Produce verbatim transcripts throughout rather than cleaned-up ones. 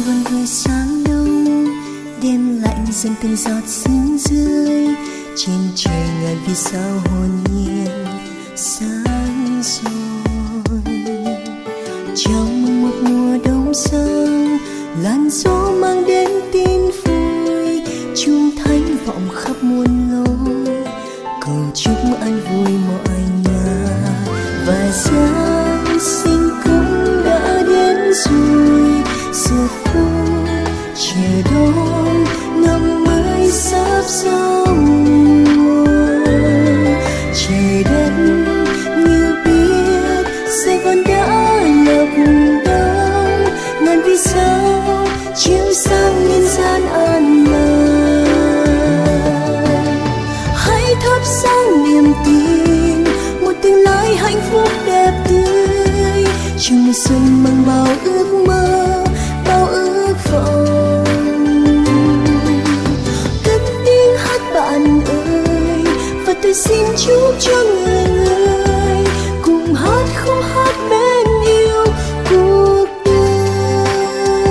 Sài Gòn vừa sáng đông, đêm lạnh dần từng giọt sương rơi trên trời ngàn vì sao hồn nhiên sáng soi. Chào mừng một mùa đông sang, làn gió mang đến tin vui, chuông thánh vọng khắp muôn lối, cầu chúc an vui mọi nhà. Và Giáng sinh cũng đã đến rồi, giờ phút chờ đón năm mới sắp xong. Trời đất như biết Sài Gòn đã lập đông, ngàn vì sao chiếu sáng nhân gian an lành. Hãy thắp sáng niềm tin, một tương lai hạnh phúc đẹp tươi, cho mùa xuân mang bao ước mơ, bao ước vọng. Cất tiếng hát bạn ơi, và tôi xin chúc cho người người cùng hát khúc hát bên yêu cuộc đời.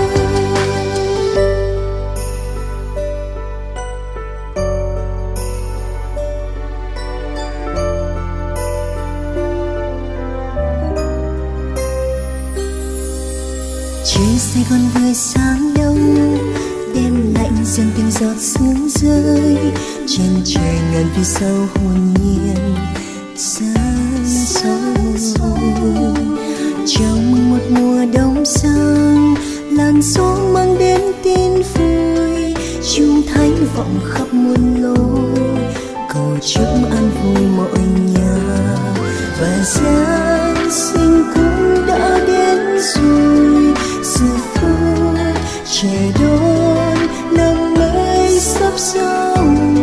Trời Sài Gòn vừa sáng đông, đêm lạnh dần từng giọt sương rơi trên trời ngàn vì sao hồn nhiên sáng soi. Chào mừng một mùa đông sang, làn gió mang đến tin vui, chuông thánh vọng khắp muôn lối, cầu chúc an vui mọi nhà. Và Giáng sinh cũng đã đến rồi, giờ phút chờ đón năm mới sắp xong.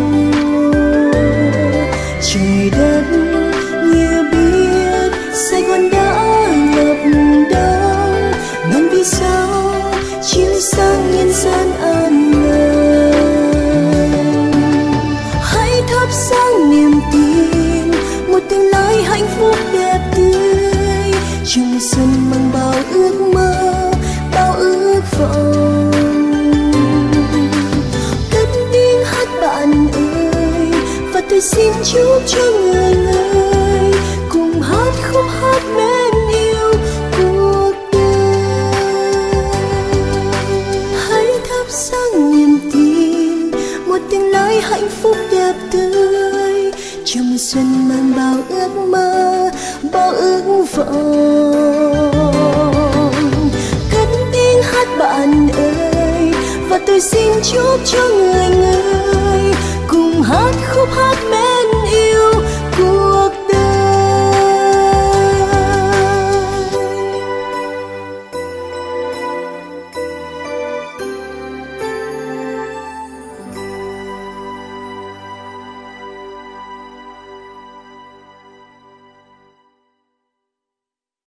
Trời đất như biết Sài Gòn đã lập đông, ngàn vì sao chiếu sáng nhân gian an lành. Hãy thắp sáng niềm tin, một tương lai hạnh phúc đẹp tươi, cho mùa xuân mang bao ước mơ, bao ước vọng. Cất tiếng hát bạn ơi, và tôi xin chúc cho người người cùng hát khúc hát bên yêu cuộc đời. Hãy thắp sáng niềm tin, một tương lai hạnh phúc đẹp tươi, cho mùa xuân mang bao ước mơ, bao ước vọng. Cất tiếng hát bạn ơi, và tôi xin chúc cho người người cùng hát